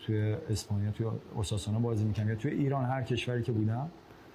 توی اسپانیا توی اوساسونا بازی می‌کردم یا توی ایران هر کشوری که بودم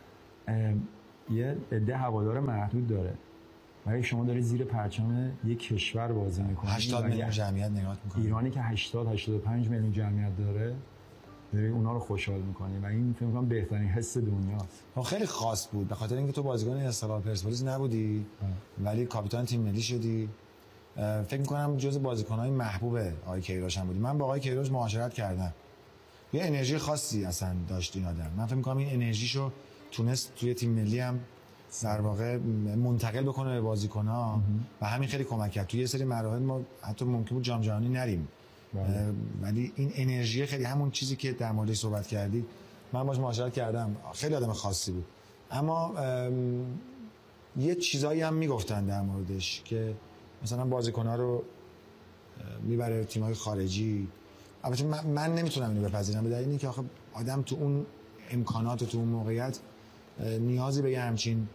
یه عده هوادار محدود داره. ولی شما داری زیر پرچم یک کشور بازی می‌کنی. 80 میلیون جمعیت نگاه می‌کنی. ایرانی که 85 میلیون جمعیت داره داری اونا رو خوشحال می‌کنی و این فکر می‌کنم بهترین حس دنیاست. خب خیلی خاص بود به خاطر اینکه تو بازیکن استقلال پرسپولیس نبودی ولی کاپیتان تیم ملی شدی. فکر می‌کنم جزو بازیکن‌های محبوب آقای کیروش هم بودی. من با آقای کیروش معاشرت کردم. یه انرژی خاصی اصلا داشت این آدم. من فکر می‌کنم این انرژیشو تونست توی تیم ملی هم در واقع منتقل بکنه به بازیکن‌ها و همین خیلی کمک کرد. توی یه سری مراحل ما حتی ممکن بود جام جهانی نریم. ولی این انرژی خیلی همون چیزی که در موردش صحبت کردی من باهاش معاشرت کردم. خیلی آدم خاصی بود. اما یه چیزایی هم میگفتن در موردش که مثلا بازیکن‌ها رو میبره تیم‌های خارجی. البته من نمیتونم اینو بپذیرم به دلیل اینکه آخه آدم تو اون امکانات و تو اون موقعیت نیازی به همچین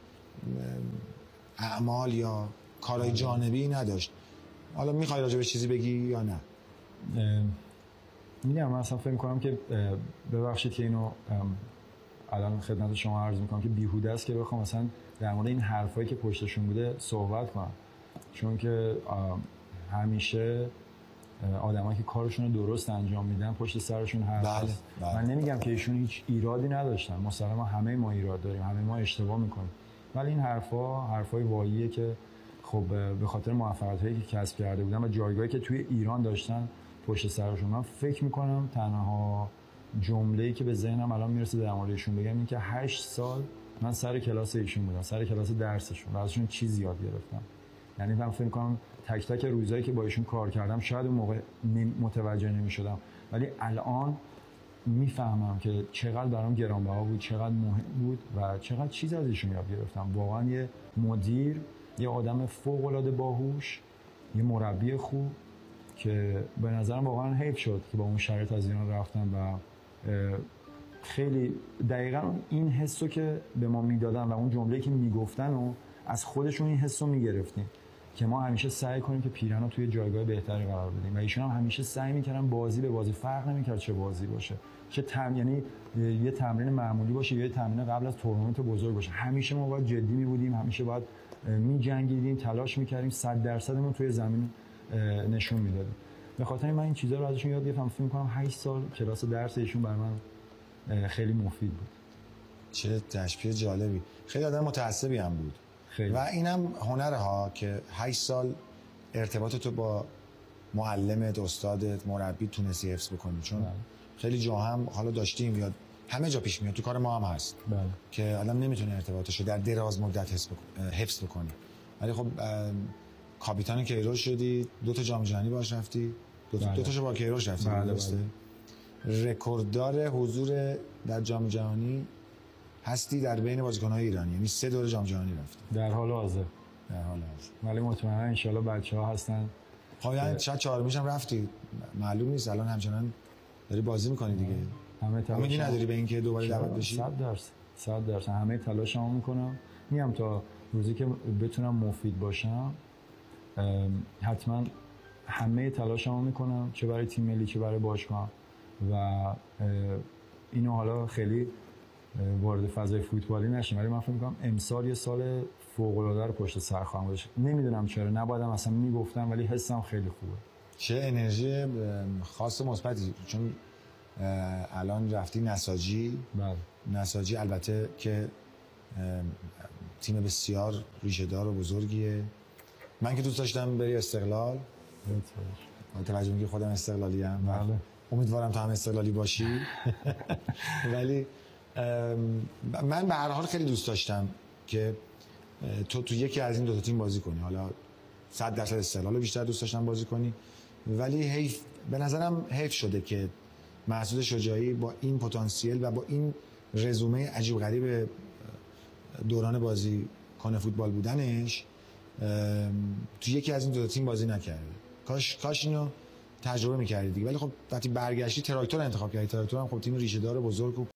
اعمال یا کارهای جانبی نداشت. حالا میخوای راجع به چیزی بگی یا نه؟ میگم من اصلا فکر می‌کنم که ببخشید که اینو الان خدمت شما عرض می‌کنم که بیهوده است که بخوام مثلا در مورد این حرفایی که پشتشون بوده صحبت کنم، چون که همیشه آدمایی که کارشون رو درست انجام میدن پشت سرشون حرف هست. من نمیگم که ایشون هیچ ایرادی نداشتن، مسلما همه ما ایراد داریم، همه ما اشتباه میکنیم، ولی این حرفای واهیه که خب به خاطر موفقیتایی که کسب کرده بودن و جایگاهی که توی ایران داشتن پشت سرشون. من فکر میکنم تنها جمله‌ای که به ذهنم الان میرسه در موردشون بگم این که 8 سال من سر کلاس ایشون بودم، سر کلاس درسشون و ازشون چیز یاد گرفتم. یعنی من فکر می‌کنم تک تک روزایی که با ایشون کار کردم شاید اون موقع متوجه نمی‌شدم، ولی الان میفهمم که چقدر برام گرانبها بود، چقدر مهم بود و چقدر چیز از ایشون یاد گرفتم. واقعا یه مدیر، یه آدم فوق‌العاده باهوش، یه مربی خوب که به نظرم واقعا حیف شد که با اون شرایط از ایران رفتن و خیلی دقیقاً این حسو که به ما میدادن و اون جمله‌ای که میگفتن و از خودشون این حسو میگرفتیم که ما همیشه سعی کنیم که پیرنو توی جایگاه بهتری قرار بدیم و ایشون هم همیشه سعی میکردن بازی به بازی فرق نمیکرد چه بازی باشه، چه یعنی یه تمرین معمولی باشه یا یه تمرین قبل از تورنمنت بزرگ باشه، همیشه ما باید جدی می بودیم، همیشه باید میجنگیدیم، تلاش میکردیم، 100%مون توی زمین نشون میدادیم. به خاطر من این چیزا رو ازشون یاد گرفتم. فکر می‌کنم 8 سال کلاس درس ایشون برای من خیلی مفید بود. چه تشبیه جالبی. خیلی آدم متعصبی هم بود. خیلی. و اینم هنره ها که 8 سال ارتباط تو با معلمت، استادت، مربی تونستی حفظ بکنی، چون خیلی جا هم حالا داشتیم یا همه جا پیش میاد، تو کار ما هم هست که آدم نمیتونه ارتباطشو در دراز مدت حفظ بکنه. ولی خب کاپیتان کیروش شدی، 2 تا جام جهانی باهاش رفتی، 2 تاشو با کیروش رفتی. درسته؟ رکورددار حضور در جام جهانی هستی در بین بازیکن‌های ایرانی، یعنی 3 دوره جام جهانی رفتی در حال حاضر. ولی مطمئنا ان شاء الله بچه‌ها هستن. خب یعنی شاید 4میش هم رفتی، معلوم نیست، الان همچنان داری بازی می‌کنی دیگه. همه تلاش نداری به اینکه دوباره دعوت بشی؟ 100% همه تلاشمو می‌کنم. میام تا روزی که بتونم مفید باشم حتما همه تلاشمو میکنم، چه برای تیم ملی چه برای باشگاه و اینو حالا خیلی وارد فضای فوتبالی نشیم، ولی من فکر میکنم امسال یه سال فوق‌العاده رو پشت سر خواهم داشت. نمیدونم چرا، نبایدم اصلا میگفتم، ولی حسم خیلی خوبه. چه انرژی خاص مثبتی، چون الان رفتی نساجی. نساجی البته که تیم بسیار ریشه‌دار و بزرگیه. من که دوست داشتم بری استقلال، توجه میگی خودم استقلالی ام، امیدوارم تو هم استقلالی باشی. ولی من به هر حال خیلی دوست داشتم که تو یکی از این 2 تا تیم بازی کنی. حالا 100% استقلال رو بیشتر دوست داشتم بازی کنی، ولی حیف، به نظرم حیف شده که مسعود شجاعی با این پتانسیل و با این رزومه عجیب غریب دوران بازی کنه فوتبال بودنش تو یکی از این 2 تا تیم بازی نکرده. کاش اینو تجربه می‌کردی دیگه. ولی خب وقتی برگشتی تراکتور انتخاب کردی. تراکتور هم خب تیم ریشه‌دار بزرگ و